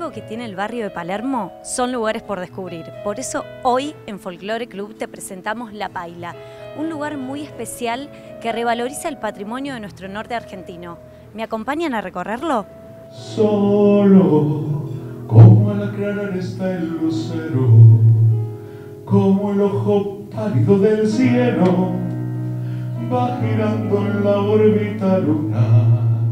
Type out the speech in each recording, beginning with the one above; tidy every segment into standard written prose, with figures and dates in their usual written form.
algo que tiene el barrio de Palermo son lugares por descubrir. Por eso hoy en Folclore Club te presentamos La Paila, un lugar muy especial que revaloriza el patrimonio de nuestro norte argentino. ¿Me acompañan a recorrerlo? Solo, como al aclarar está el lucero, como el ojo pálido del cielo, va girando en la órbita lunar.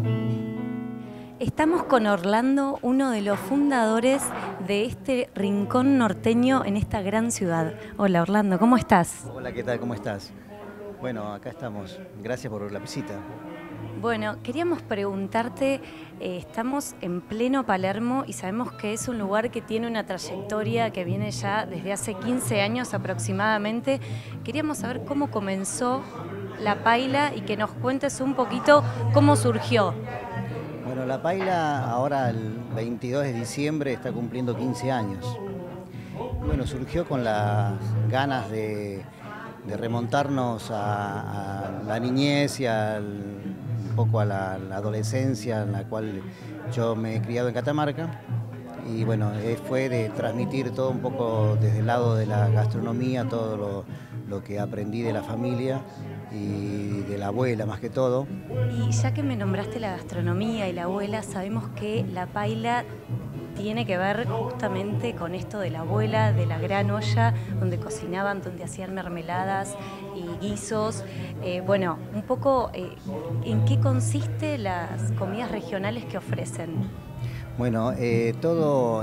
Estamos con Orlando, uno de los fundadores de este rincón norteño en esta gran ciudad. Hola Orlando, ¿cómo estás? Hola, ¿qué tal? ¿Cómo estás? Bueno, acá estamos. Gracias por la visita. Bueno, queríamos preguntarte, estamos en pleno Palermo y sabemos que es un lugar que tiene una trayectoria que viene ya desde hace 15 años aproximadamente. Queríamos saber cómo comenzó La Paila y que nos cuentes un poquito cómo surgió. Bueno, La Paila ahora el 22 de diciembre está cumpliendo 15 años. Bueno, surgió con las ganas de remontarnos a la niñez y un poco a la adolescencia en la cual yo me he criado en Catamarca. Y bueno, fue de transmitir todo un poco desde el lado de la gastronomía, todo lo que aprendí de la familia y de la abuela más que todo. Y ya que me nombraste la gastronomía y la abuela, sabemos que La Paila tiene que ver justamente con esto de la abuela, de la gran olla donde cocinaban, donde hacían mermeladas y guisos. Bueno, un poco, ¿en qué consiste las comidas regionales que ofrecen? Bueno, todo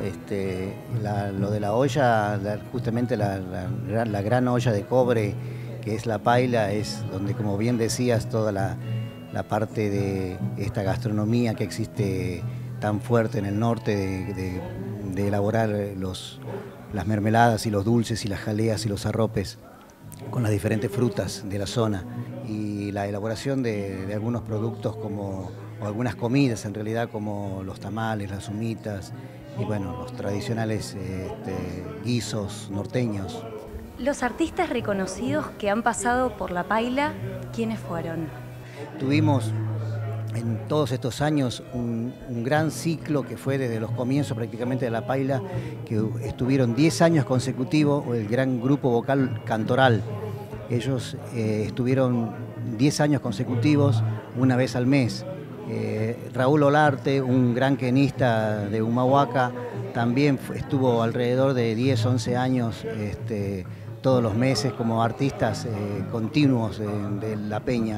lo de la olla, justamente la gran olla de cobre que es La Paila, es donde, como bien decías, toda la parte de esta gastronomía que existe tan fuerte en el norte de elaborar las mermeladas y los dulces y las jaleas y los arropes con las diferentes frutas de la zona, y la elaboración de algunos productos o algunas comidas en realidad, como los tamales, las humitas y bueno, los tradicionales guisos norteños. Los artistas reconocidos que han pasado por La Paila, ¿quiénes fueron? Tuvimos en todos estos años un gran ciclo que fue desde los comienzos prácticamente de La Paila, que estuvieron 10 años consecutivos, el gran grupo vocal Cantoral. Ellos estuvieron 10 años consecutivos, una vez al mes. Raúl Olarte, un gran quenista de Humahuaca, también estuvo alrededor de 10, 11 años todos los meses como artistas continuos de La Peña.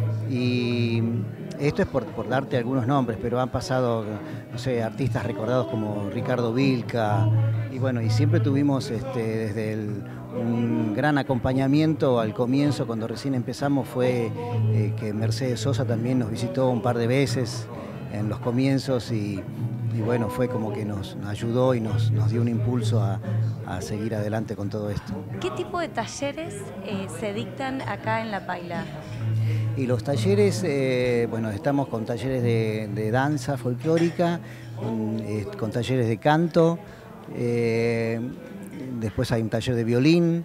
Y esto es por darte algunos nombres, pero han pasado, no sé, artistas recordados como Ricardo Vilca, y bueno, y siempre tuvimos desde un gran acompañamiento al comienzo. Cuando recién empezamos fue que Mercedes Sosa también nos visitó un par de veces en los comienzos y bueno, fue como que nos ayudó y nos dio un impulso a seguir adelante con todo esto. ¿Qué tipo de talleres se dictan acá en La Paila? Y los talleres, bueno, estamos con talleres de danza folclórica, con talleres de canto, después hay un taller de violín,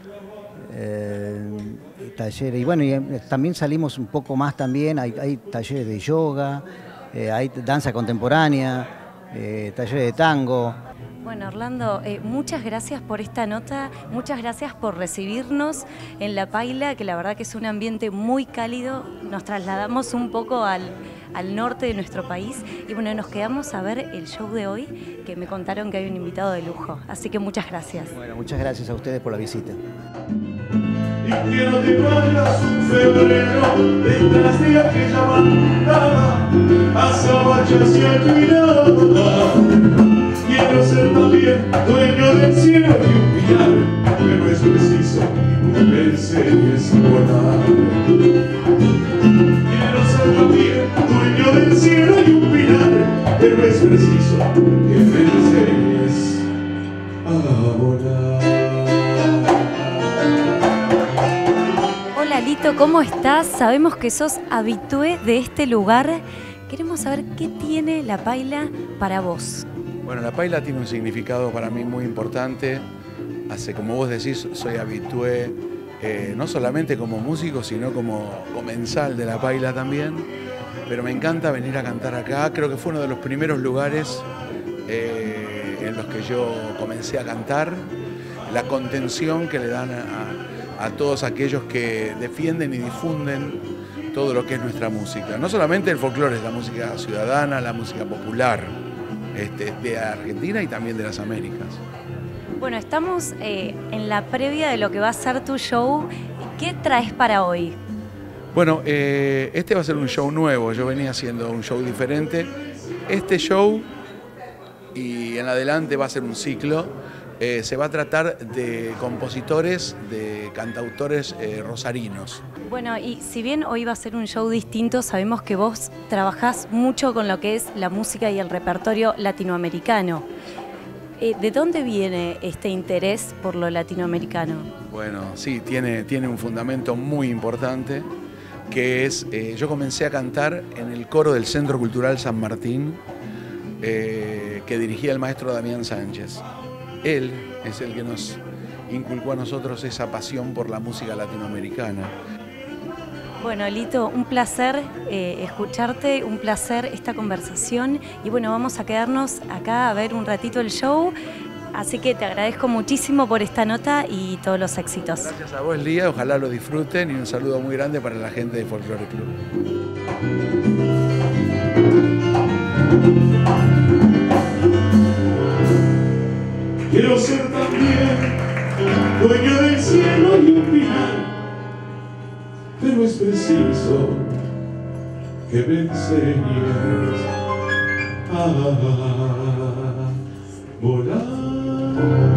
y bueno, y también salimos un poco más también, hay talleres de yoga, hay danza contemporánea, talleres de tango. Bueno, Orlando, muchas gracias por esta nota, muchas gracias por recibirnos en La Paila, que la verdad que es un ambiente muy cálido. Nos trasladamos un poco al norte de nuestro país y bueno, nos quedamos a ver el show de hoy, que me contaron que hay un invitado de lujo. Así que muchas gracias. Bueno, muchas gracias a ustedes por la visita. Y quiero te vayas un febrero detrás de aquella bandada, azabache hacia tu mirada. Quiero ser también dueño del cielo y un pilar, pero es preciso que me enseñes a volar. Quiero ser también dueño del cielo y un pilar, pero es preciso que me enseñes a volar. Hola Lito, ¿cómo estás? Sabemos que sos habitué de este lugar. Queremos saber qué tiene La Paila para vos. Bueno, La Paila tiene un significado para mí muy importante. Como vos decís, soy habitué, no solamente como músico, sino como comensal de La Paila también. Pero me encanta venir a cantar acá. Creo que fue uno de los primeros lugares en los que yo comencé a cantar, la contención que le dan a todos aquellos que defienden y difunden todo lo que es nuestra música. No solamente el folclore, es la música ciudadana, la música popular de Argentina y también de las Américas. Bueno, estamos en la previa de lo que va a ser tu show. ¿Qué traes para hoy? Bueno, este va a ser un show nuevo. Yo venía haciendo un show diferente. Este show, y en adelante va a ser un ciclo, se va a tratar de compositores, de cantautores rosarinos. Bueno, y si bien hoy va a ser un show distinto, sabemos que vos trabajás mucho con lo que es la música y el repertorio latinoamericano. ¿De dónde viene este interés por lo latinoamericano? Bueno, sí, tiene un fundamento muy importante, que es, yo comencé a cantar en el coro del Centro Cultural San Martín, que dirigía el maestro Damián Sánchez. Él es el que nos inculcó a nosotros esa pasión por la música latinoamericana. Bueno, Lito, un placer escucharte, un placer esta conversación y bueno, vamos a quedarnos acá a ver un ratito el show, así que te agradezco muchísimo por esta nota y todos los éxitos. Gracias a vos, Lía, ojalá lo disfruten y un saludo muy grande para la gente de Folklore Club. Quiero ser también dueño del cielo y un pilar, pero es preciso que me enseñes a volar.